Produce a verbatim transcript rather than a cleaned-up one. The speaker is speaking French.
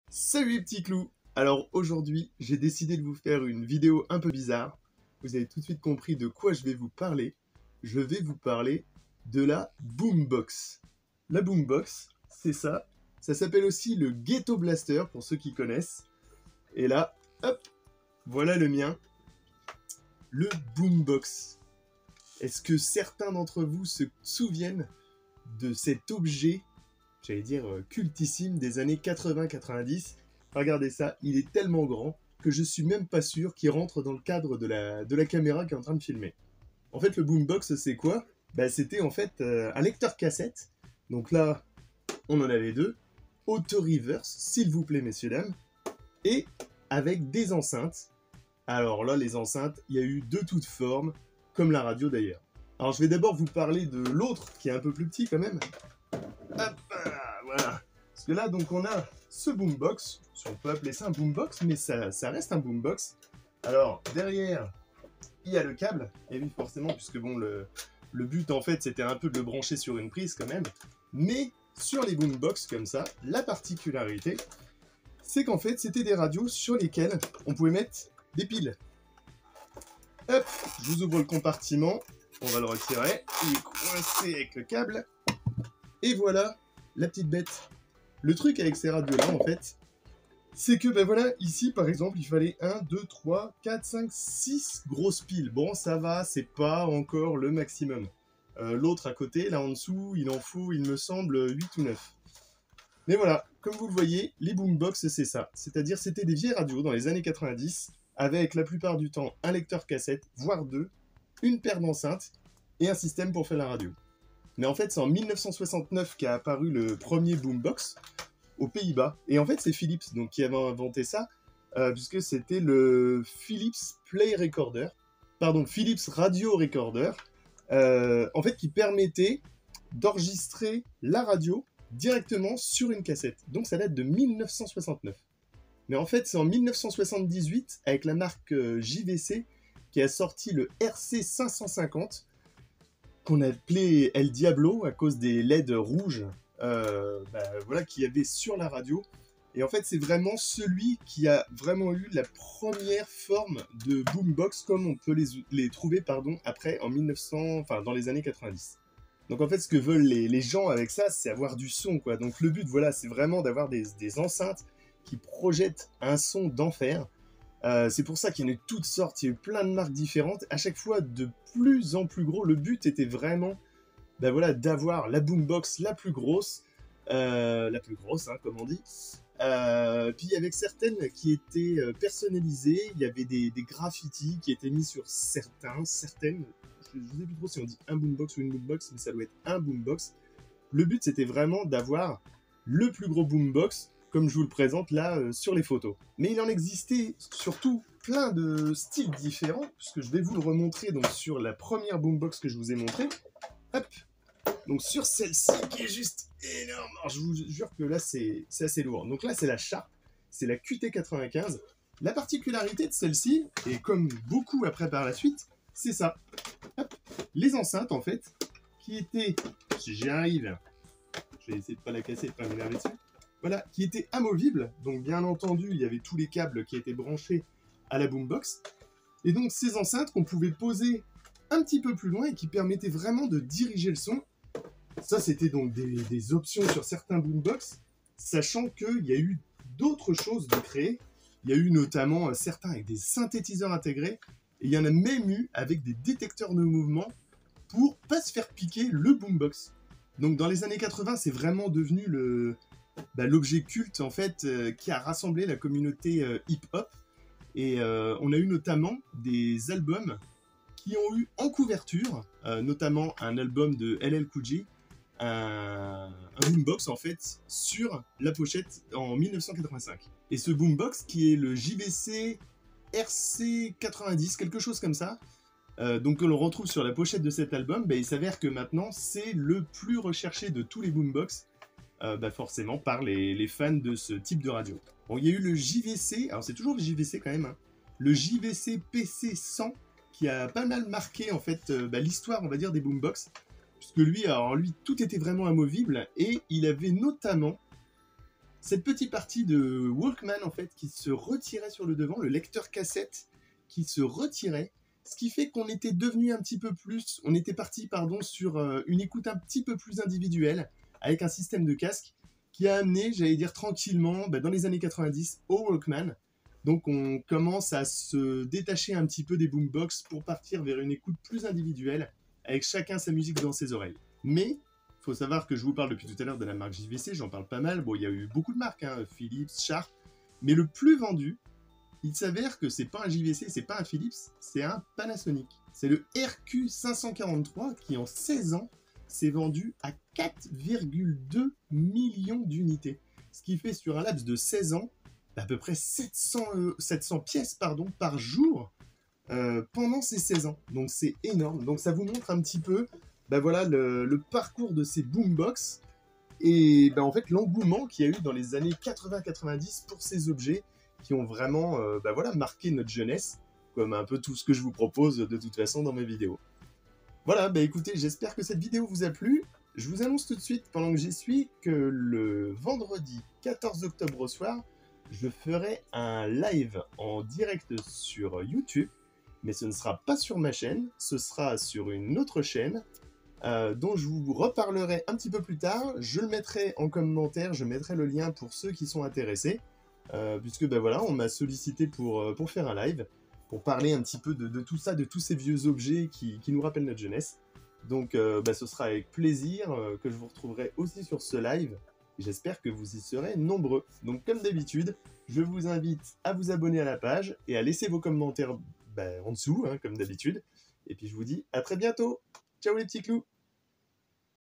Salut les petits clous! Alors aujourd'hui, j'ai décidé de vous faire une vidéo un peu bizarre. Vous avez tout de suite compris de quoi je vais vous parler. Je vais vous parler de la boombox. La boombox, c'est ça. Ça s'appelle aussi le Ghetto Blaster pour ceux qui connaissent. Et là, hop, voilà le mien. Le boombox. Est-ce que certains d'entre vous se souviennent de cet objet, j'allais dire cultissime, des années quatre-vingts quatre-vingt-dix? Regardez ça, il est tellement grand que je suis même pas sûr qu'il rentre dans le cadre de la, de la caméra qui est en train de filmer. En fait, le boombox, c'est quoi? Bah, c'était en fait euh, un lecteur cassette. Donc là, on en avait deux. Auto-reverse, s'il vous plaît, messieurs, dames. Et avec des enceintes. Alors là, les enceintes, il y a eu de toutes formes, comme la radio d'ailleurs. Alors je vais d'abord vous parler de l'autre, qui est un peu plus petit quand même. Hop, voilà. Parce que là, donc, on a ce boombox, si on peut appeler ça un boombox, mais ça, ça reste un boombox. Alors, derrière, il y a le câble, et oui, forcément, puisque bon, le, le but, en fait, c'était un peu de le brancher sur une prise, quand même. Mais, sur les boombox, comme ça, la particularité, c'est qu'en fait, c'était des radios sur lesquelles on pouvait mettre des piles. Hop, je vous ouvre le compartiment, on va le retirer, il est coincé avec le câble, et voilà, la petite bête. Le truc avec ces radios-là, en fait, c'est que, ben voilà, ici, par exemple, il fallait un, deux, trois, quatre, cinq, six grosses piles. Bon, ça va, c'est pas encore le maximum. Euh, L'autre à côté, là en dessous, il en faut, il me semble, huit ou neuf. Mais voilà, comme vous le voyez, les boombox, c'est ça. C'est-à-dire, c'était des vieilles radios dans les années quatre-vingt-dix, avec la plupart du temps un lecteur cassette, voire deux, une paire d'enceintes, et un système pour faire la radio. Mais en fait, c'est en mille neuf cent soixante-neuf qu'a apparu le premier boombox aux Pays-Bas. Et en fait, c'est Philips donc, qui avait inventé ça, euh, puisque c'était le Philips Play Recorder, pardon, Philips Radio Recorder, euh, en fait, qui permettait d'enregistrer la radio directement sur une cassette. Donc, ça date de mille neuf cent soixante-neuf. Mais en fait, c'est en mille neuf cent soixante-dix-huit, avec la marque J V C, qui a sorti le R C cinq cent cinquante, qu'on appelait El Diablo à cause des L E D rouges euh, bah, voilà, qu'il y avait sur la radio. Et en fait, c'est vraiment celui qui a vraiment eu la première forme de boombox comme on peut les, les trouver pardon, après en mille neuf cents, enfin dans les années quatre-vingt-dix. Donc en fait, ce que veulent les, les gens avec ça, c'est avoir du son, quoi. Donc le but, voilà, c'est vraiment d'avoir des, des enceintes qui projettent un son d'enfer. Euh, c'est pour ça qu'il y en a eu toutes sortes, il y a eu plein de marques différentes, à chaque fois de plus en plus gros. Le but était vraiment ben voilà, d'avoir la boombox la plus grosse, euh, la plus grosse, hein, comme on dit. Euh, puis avec certaines qui étaient personnalisées, il y avait des, des graffitis qui étaient mis sur certains, certaines, je ne sais plus trop si on dit un boombox ou une boombox, mais ça doit être un boombox. Le but, c'était vraiment d'avoir le plus gros boombox, comme je vous le présente là euh, sur les photos. Mais il en existait surtout plein de styles différents, puisque je vais vous le remontrer donc, sur la première boombox que je vous ai montrée. Hop. Donc sur celle-ci qui est juste énorme. Alors, je vous jure que là c'est assez lourd. Donc là c'est la Sharp, c'est la Q T quatre-vingt-quinze. La particularité de celle-ci, et comme beaucoup après par la suite, c'est ça. Hop. Les enceintes en fait, qui étaient, si j'y arrive, je vais essayer de pas la casser, de pas m'énerver dessus. Voilà, qui étaient amovibles. Donc bien entendu, il y avait tous les câbles qui étaient branchés à la boombox. Et donc ces enceintes qu'on pouvait poser un petit peu plus loin et qui permettaient vraiment de diriger le son. Ça, c'était donc des, des options sur certains boombox, sachant qu'il y a eu d'autres choses de créer. Il y a eu notamment certains avec des synthétiseurs intégrés, et il y en a même eu avec des détecteurs de mouvement pour pas se faire piquer le boombox. Donc dans les années quatre-vingts, c'est vraiment devenu le, bah, l'objet culte en fait euh, qui a rassemblé la communauté euh, hip-hop. Et euh, on a eu notamment des albums qui ont eu en couverture, euh, notamment un album de L L Cool J, un, un boombox en fait sur la pochette en mille neuf cent quatre-vingt-cinq. Et ce boombox qui est le J V C R C quatre-vingt-dix, quelque chose comme ça, euh, donc que l'on retrouve sur la pochette de cet album, bah, il s'avère que maintenant c'est le plus recherché de tous les boombox, euh, bah, forcément par les, les fans de ce type de radio. Bon, il y a eu le J V C, alors c'est toujours le J V C quand même, hein, le J V C P C cent qui a pas mal marqué en fait euh, bah, l'histoire, on va dire, des boombox. Puisque lui, alors lui, tout était vraiment amovible, et il avait notamment cette petite partie de Walkman en fait qui se retirait sur le devant, le lecteur cassette qui se retirait, ce qui fait qu'on était devenu un petit peu plus, on était parti pardon sur euh, une écoute un petit peu plus individuelle avec un système de casque qui a amené, j'allais dire tranquillement, bah, dans les années quatre-vingt-dix au Walkman. Donc on commence à se détacher un petit peu des boombox pour partir vers une écoute plus individuelle avec chacun sa musique dans ses oreilles. Mais il faut savoir que je vous parle depuis tout à l'heure de la marque J V C, j'en parle pas mal. Bon, il y a eu beaucoup de marques, hein, Philips, Sharp, mais le plus vendu, il s'avère que c'est pas un J V C, c'est pas un Philips, c'est un Panasonic. C'est le R Q cinq cent quarante-trois qui en seize ans s'est vendu à quatre virgule deux millions d'unités. Ce qui fait sur un laps de seize ans à peu près sept cents, euh, sept cents pièces pardon, par jour euh, pendant ces seize ans. Donc c'est énorme. Donc ça vous montre un petit peu bah voilà, le, le parcours de ces boombox et bah en fait l'engouement qu'il y a eu dans les années quatre-vingts quatre-vingt-dix pour ces objets qui ont vraiment euh, bah voilà, marqué notre jeunesse, comme un peu tout ce que je vous propose de toute façon dans mes vidéos. Voilà, bah écoutez, j'espère que cette vidéo vous a plu. Je vous annonce tout de suite, pendant que j'y suis, que le vendredi quatorze octobre au soir, je ferai un live en direct sur YouTube, mais ce ne sera pas sur ma chaîne, ce sera sur une autre chaîne, euh, dont je vous reparlerai un petit peu plus tard. Je le mettrai en commentaire, je mettrai le lien pour ceux qui sont intéressés, euh, puisque ben voilà, on m'a sollicité pour, pour faire un live, pour parler un petit peu de, de tout ça, de tous ces vieux objets qui, qui nous rappellent notre jeunesse. Donc euh, bah, ce sera avec plaisir euh, que je vous retrouverai aussi sur ce live. J'espère que vous y serez nombreux. Donc comme d'habitude, je vous invite à vous abonner à la page et à laisser vos commentaires bah, en dessous, hein, comme d'habitude. Et puis je vous dis à très bientôt. Ciao les petits clous!